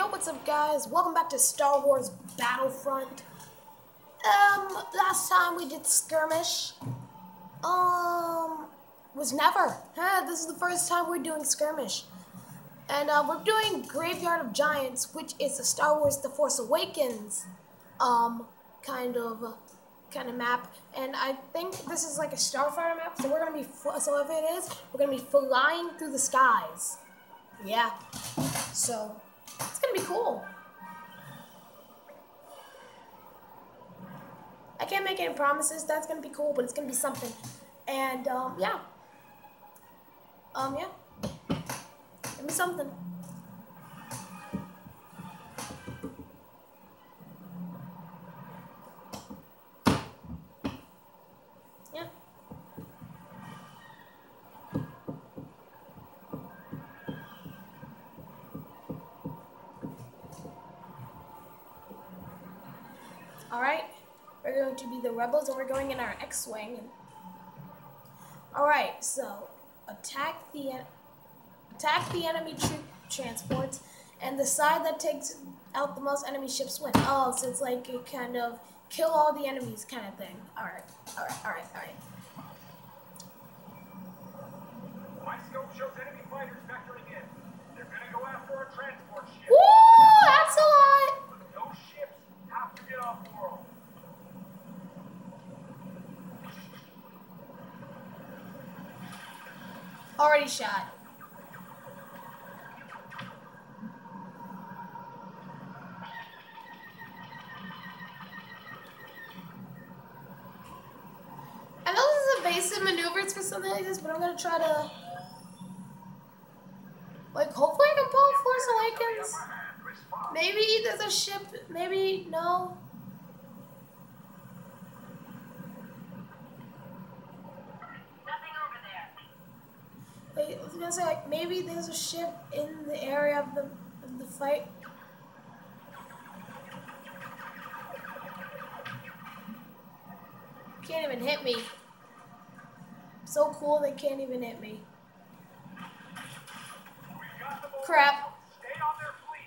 Yo, what's up, guys? Welcome back to Star Wars Battlefront. Last time we did Skirmish, was never. This is the first time we're doing Skirmish. And, we're doing Graveyard of Giants, which is a Star Wars The Force Awakens, kind of map. And I think this is like a Starfighter map, so we're gonna be, so if it is, we're gonna be flying through the skies. Yeah. So, it's gonna be cool. I can't make any promises that's gonna be cool, but it's gonna be something. And yeah. Yeah. Give me something. Yeah. Alright. We're going to be the rebels, and we're going in our X-Wing. Alright, so attack the enemy troop transports, and the side that takes out the most enemy ships win. Oh, so it's like a kind of kill all the enemies kind of thing. Alright. My scope shows enemy fighters vectoring in. They're gonna go after our transport ship. Woo! That's a lot! Those ships have to get off world. Already shot. I know this is evasive maneuvers for something like this, but I'm gonna try to, like, hopefully I can pull Force Awakens. Maybe there's a ship, maybe, no. Nothing over there. Wait, I was gonna say, like, maybe there's a ship in the area of the fight. Can't even hit me. So cool they can't even hit me. We've got them all. Crap. Stay on their fleet.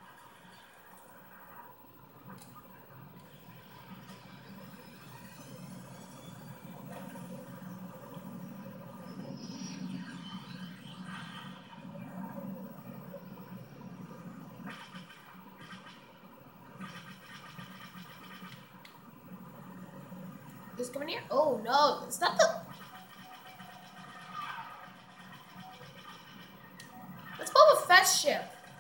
Who's coming here? Oh no, it's not the. That's Boba Fett's ship.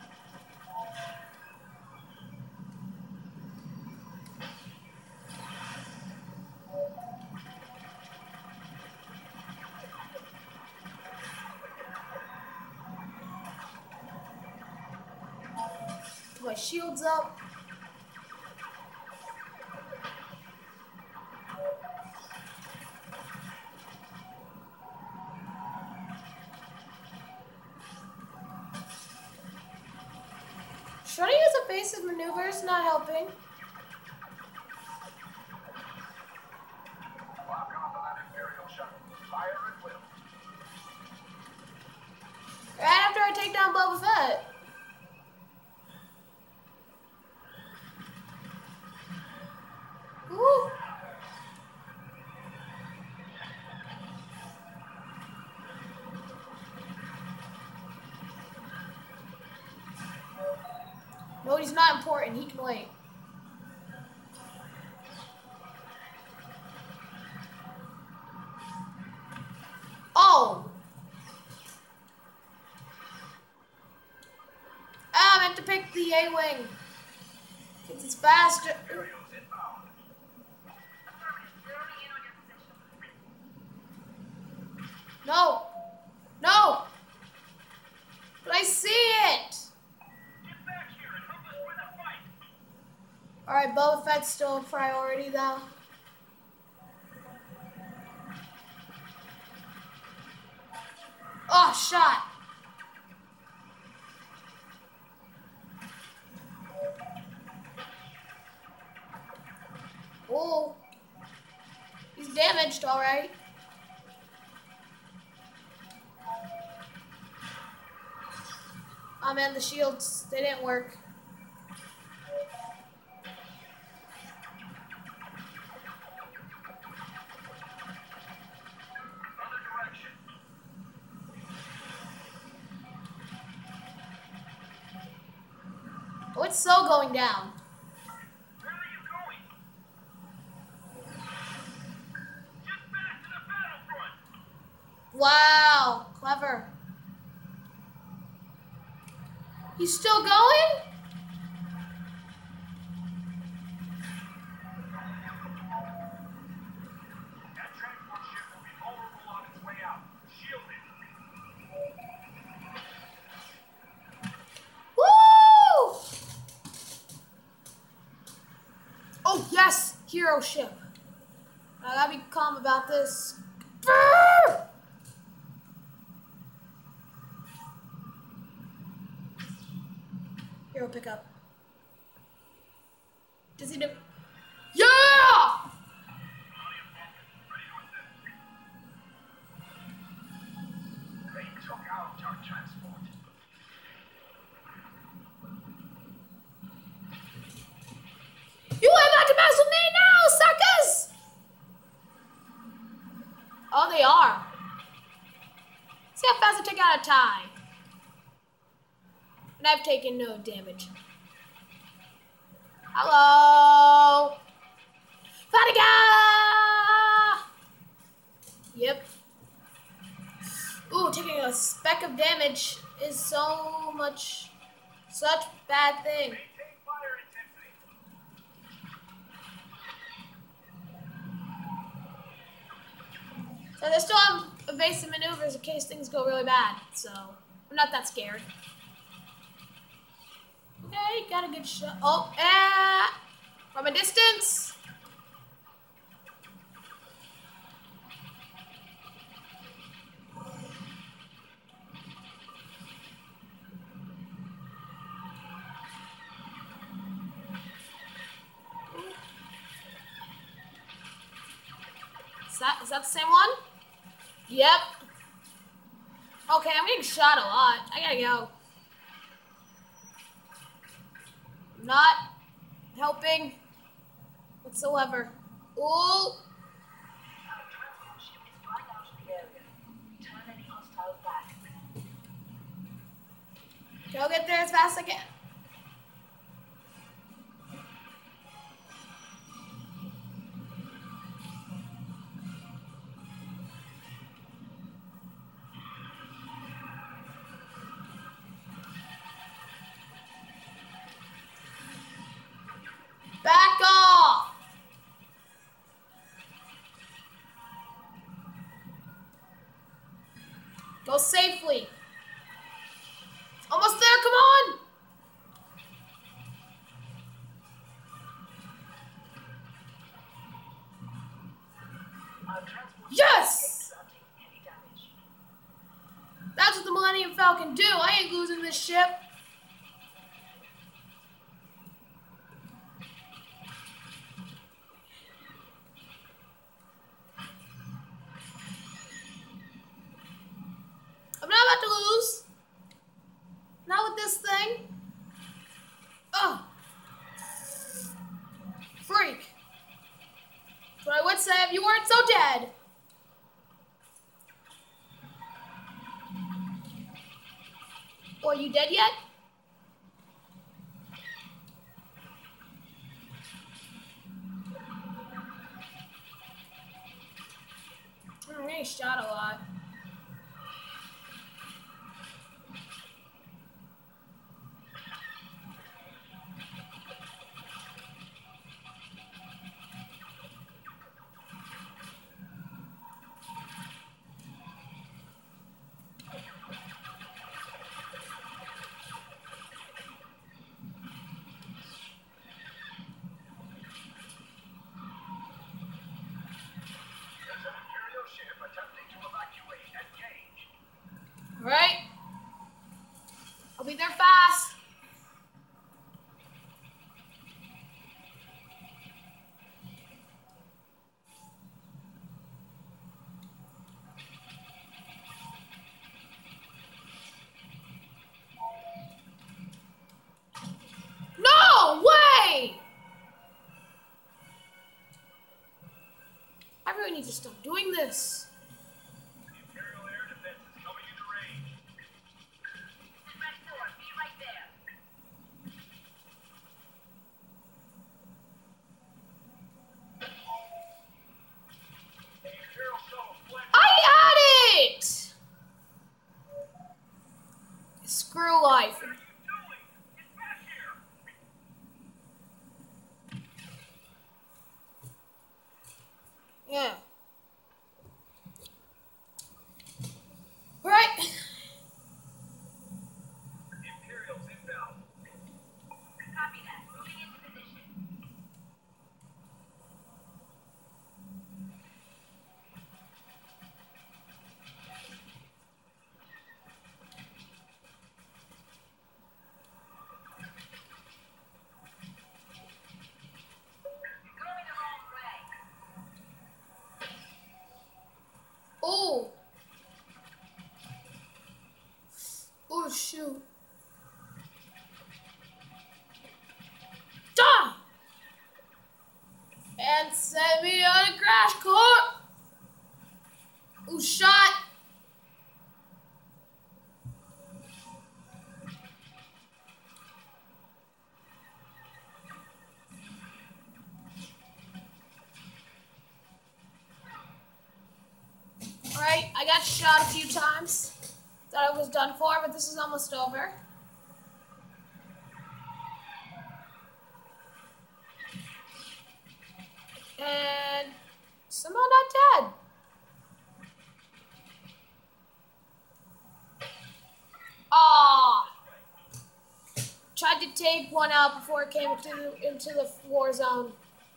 Put my shields up. Should I use evasive maneuvers? Not helping. Lock onto that Imperial shuttle. Fire at will. Right after I take down Boba Fett. Woo! No, he's not important. He can wait. Oh! Ah, I meant to pick the A-Wing. Because it's faster. Imperials inbound. Affirmative. Zeroing in on your position. No! No! But I see it! Get back here and help us win the fight. Alright, Boba Fett's still a priority, though. Oh, shot! Oh. He's damaged, alright. Oh man, the shields, they didn't work. It's so going down. Where are you going? Get back to the battlefront! Wow, clever. He's still going? That transport ship will be vulnerable on its way out. Shield it. Woo! Oh, yes! Hero ship. I gotta be calm about this. Brrr! Hero pickup. Does he do? Yeah! They took out our transport. You ain't about to mess with me now, suckers! Oh, they are. See how fast I take out a tie. And I've taken no damage. Hello! Fatiga! Yep. Ooh, taking a speck of damage is such bad thing. Maintain fire intensity. So they still have evasive maneuvers in case things go really bad. So I'm not that scared. Okay, got a good shot. Oh, from a distance. Is that the same one? Yep. Okay, I'm getting shot a lot. I gotta go. Not helping whatsoever. Ooh. Our transport ship is flying out of the area. Turn any hostiles back. I'll get there as fast as I can. Back off! Go safely. Almost there, come on! Our transport Yes! ships are taking heavy damage. That's what the Millennium Falcon do. I ain't losing this ship. I'm not about to lose. Not with this thing. Ugh. Freak. That's what I would say if you weren't so dead. Oh, are you dead yet? I'm getting shot a lot. There's an Imperial ship attempting to evacuate. Engage. Alright. I'll be there fast. No way! I really need to stop doing this. The Imperial Air Defense is coming into range. Red 4, be right there. Yeah. Right. Imperials inbound. Copy that. Moving into position. You're going the wrong way. Oh. Oh shoot. Die. And send me on a crash course. Ooh, shot. Alright, I got shot a few times. Thought I was done for, but this is almost over. And somehow not dead. Ah! Tried to take one out before it came into the war zone.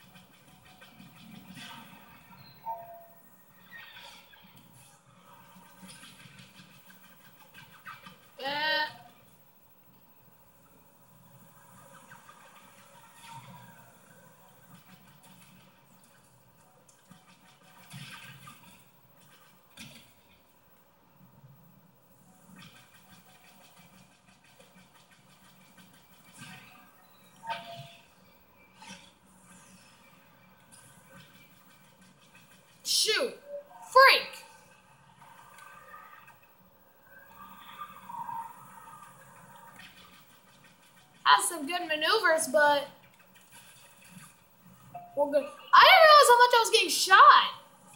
Shoot! Freak! Has some good maneuvers, but well, good. I didn't realize how much I was getting shot.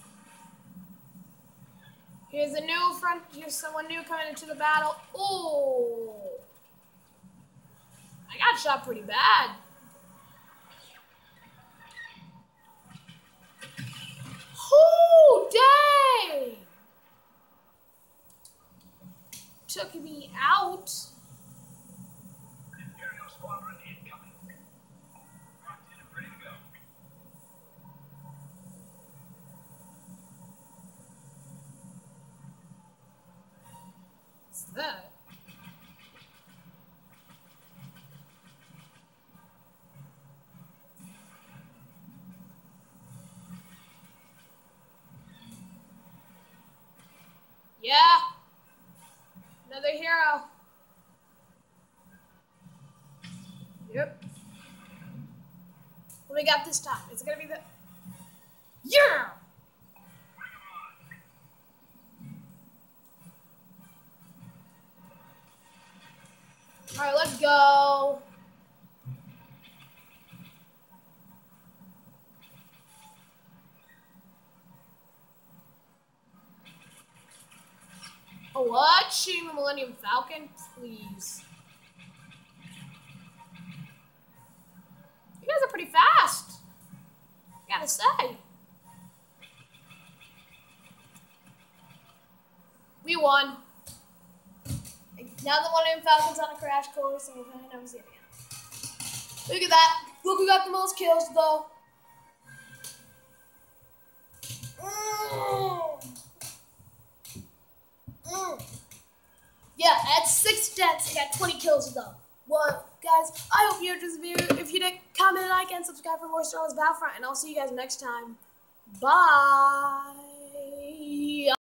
Here's a new front. Here's someone new coming into the battle. Oh, I got shot pretty bad. Oh, dang! Took me out. Imperial squadron incoming. Locked in and ready to go. What's that? Yeah. Another hero. Yep. What do we got this time? Is it gonna be the... Yeah! Alright, let's go. Oh, what? Shooting the Millennium Falcon? Please. You guys are pretty fast. I gotta say. We won. Now the Millennium Falcon's on a crash course, and I was it again. Look at that. Look who got the most kills, though. Yeah, at 6 deaths, I got 20 kills though. Well, guys, I hope you enjoyed this video. If you did, comment, like, and subscribe for more Star Wars Battlefront, and I'll see you guys next time. Bye.